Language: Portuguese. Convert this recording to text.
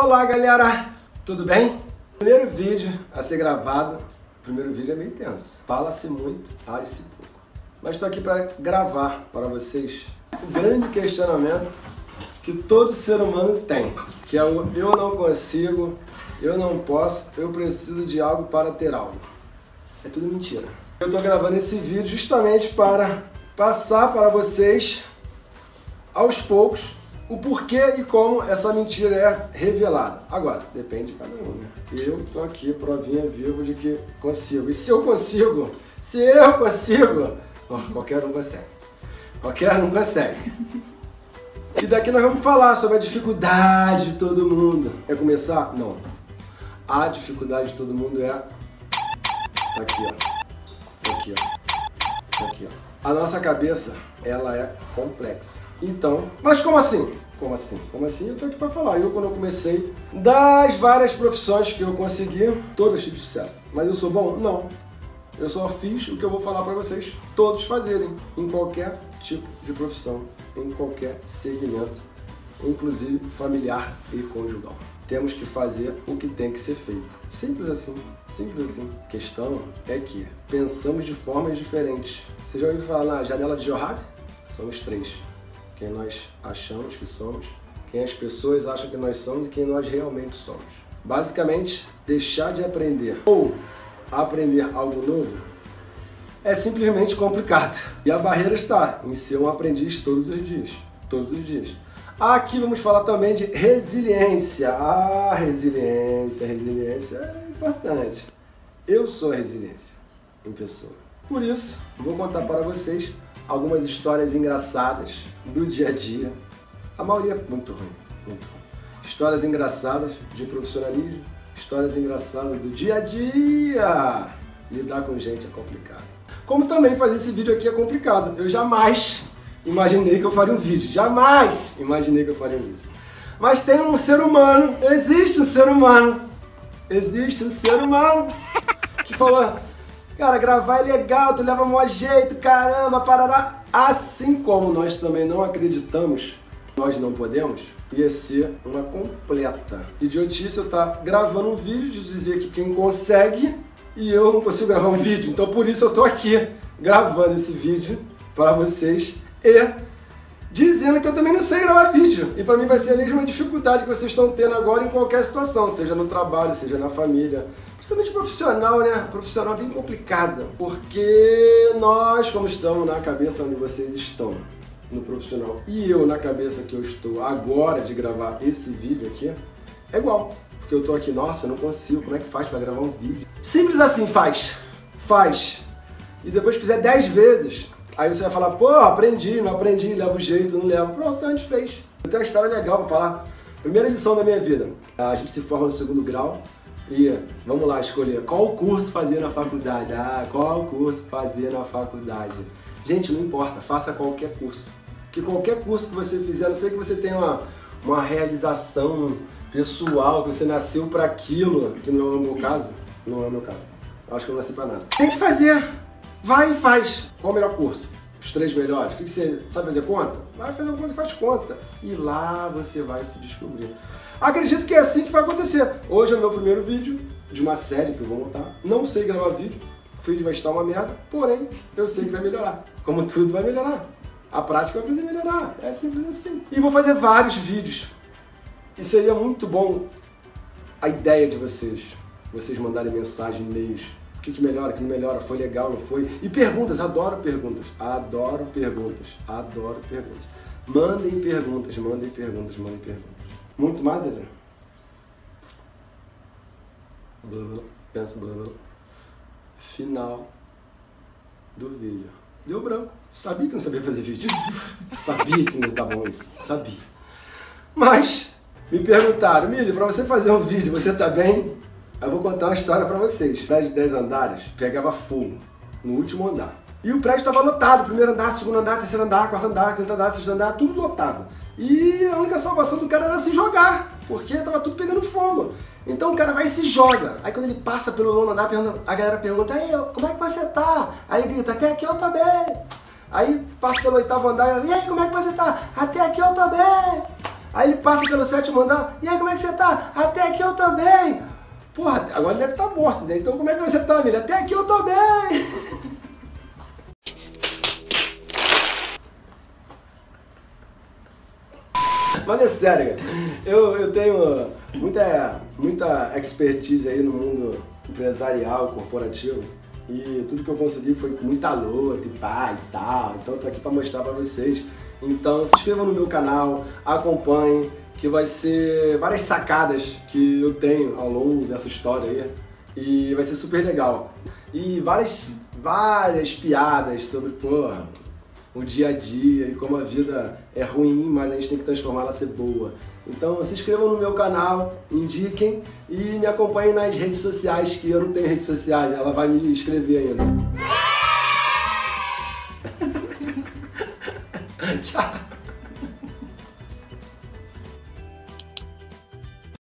Olá galera, tudo bem? Primeiro vídeo a ser gravado, o primeiro vídeo é meio tenso. Fala-se muito, age-se pouco. Mas estou aqui para gravar para vocês o grande questionamento que todo ser humano tem, que é o eu não consigo, eu não posso, eu preciso de algo para ter algo. É tudo mentira. Eu estou gravando esse vídeo justamente para passar para vocês, aos poucos, o porquê e como essa mentira é revelada. Agora, depende de cada um, né? Eu tô aqui, provinha vivo de que consigo. E se eu consigo, qualquer um consegue. Qualquer um consegue. E daqui nós vamos falar sobre a dificuldade de todo mundo. Quer começar? Não. A dificuldade de todo mundo é... Tá aqui, ó. Tá aqui, ó. Tá aqui, ó. A nossa cabeça, ela é complexa. Então, mas como assim? Como assim? Como assim? Eu tô aqui para falar. Eu, quando eu comecei, das várias profissões que eu consegui, todas tive sucesso. Mas eu sou bom? Não. Eu só fiz o que eu vou falar para vocês todos fazerem, em qualquer tipo de profissão, em qualquer segmento, inclusive familiar e conjugal. Temos que fazer o que tem que ser feito. Simples assim, simples assim. A questão é que pensamos de formas diferentes. Você já ouviu falar na janela de Johari? Somos três. Quem nós achamos que somos, quem as pessoas acham que nós somos e quem nós realmente somos. Basicamente, deixar de aprender ou aprender algo novo é simplesmente complicado. E a barreira está em ser um aprendiz todos os dias. Todos os dias. Aqui vamos falar também de resiliência. Resiliência é importante. Eu sou a resiliência em pessoa. Por isso, vou contar para vocês algumas histórias engraçadas do dia a dia. A maioria é muito ruim, muito ruim. Histórias engraçadas de profissionalismo, histórias engraçadas do dia a dia. Lidar com gente é complicado. Como também fazer esse vídeo aqui é complicado. Eu jamais imaginei que eu faria um vídeo. Jamais imaginei que eu faria um vídeo. Mas tem um ser humano, existe um ser humano que falou: cara, gravar é legal, tu leva maior jeito, caramba, parará. Assim como nós também não acreditamos, nós não podemos, ia ser uma completa idiotice eu estar gravando um vídeo de dizer que quem consegue e eu não consigo gravar um vídeo. Então por isso eu tô aqui gravando esse vídeo para vocês e dizendo que eu também não sei gravar vídeo. E para mim vai ser a mesma dificuldade que vocês estão tendo agora em qualquer situação, seja no trabalho, seja na família. Principalmente profissional, né? Profissional é bem complicada, porque nós, como estamos na cabeça onde vocês estão, no profissional, e eu na cabeça que eu estou agora de gravar esse vídeo aqui, é igual. Porque eu tô aqui, nossa, eu não consigo, como é que faz para gravar um vídeo? Simples assim, faz. E depois que fizer 10 vezes, aí você vai falar, pô, aprendi, não aprendi, levo jeito, não levo. Pronto, a gente fez. Eu tenho uma história legal para falar. Primeira lição da minha vida, a gente se forma no 2º grau, e vamos lá escolher qual curso fazer na faculdade. Qual curso fazer na faculdade? Gente, não importa, faça qualquer curso. Que qualquer curso que você fizer, a não sei que você tenha uma realização pessoal, que você nasceu para aquilo, que não é o meu caso. Não é o meu caso. Eu acho que eu não nasci para nada. Tem que fazer. Vai e faz. Qual o melhor curso? Os 3 melhores? O que você sabe fazer conta? Vai fazer uma coisa e faz conta. E lá você vai se descobrir. Acredito que é assim que vai acontecer. Hoje é o meu primeiro vídeo de uma série que eu vou montar. Não sei gravar vídeo, o vídeo vai estar uma merda, porém eu sei que vai melhorar. Como tudo vai melhorar. A prática vai fazer melhorar. É simples assim. E vou fazer vários vídeos. E seria muito bom a ideia de vocês mandarem mensagem, e-mails. O que melhora, o que não melhora, foi legal, não foi? E perguntas, adoro perguntas. Adoro perguntas. Mandem perguntas. Muito mais, Adriano? Pensa, final do vídeo. Deu branco. Sabia que não sabia fazer vídeo. Sabia que não tá bom isso. Sabia. Mas me perguntaram, Milho, pra você fazer um vídeo, você tá bem? Eu vou contar uma história pra vocês. O prédio de 10 andares pegava fogo no último andar. E o prédio estava lotado, primeiro andar, segundo andar, terceiro andar, quarto andar, quinto andar, sexto andar, tudo lotado. E a única salvação do cara era se jogar, porque estava tudo pegando fogo. Então o cara vai e se joga. Aí quando ele passa pelo nono andar, a galera pergunta, aí, como é que você tá? Aí ele grita, até aqui eu tô bem. Aí passa pelo 8º andar, e aí, como é que você tá? Até aqui eu tô bem. Aí ele passa pelo 7º andar, e aí como é que você tá? Até aqui eu tô bem. Porra, agora ele deve estar morto, né? Então como é que você tá, filho? Até aqui eu tô bem. Mas é sério, cara. Eu tenho muita expertise aí no mundo empresarial, corporativo. E tudo que eu consegui foi com muita luta e pá e tal. Então eu tô aqui pra mostrar pra vocês. Então se inscrevam no meu canal, acompanhem, que vai ser várias sacadas que eu tenho ao longo dessa história aí. E vai ser super legal. E várias piadas sobre, porra, o dia a dia e como a vida é ruim, mas a gente tem que transformar ela a ser boa. Então se inscrevam no meu canal, indiquem e me acompanhem nas redes sociais, que eu não tenho redes sociais, ela vai me escrever ainda. Tchau!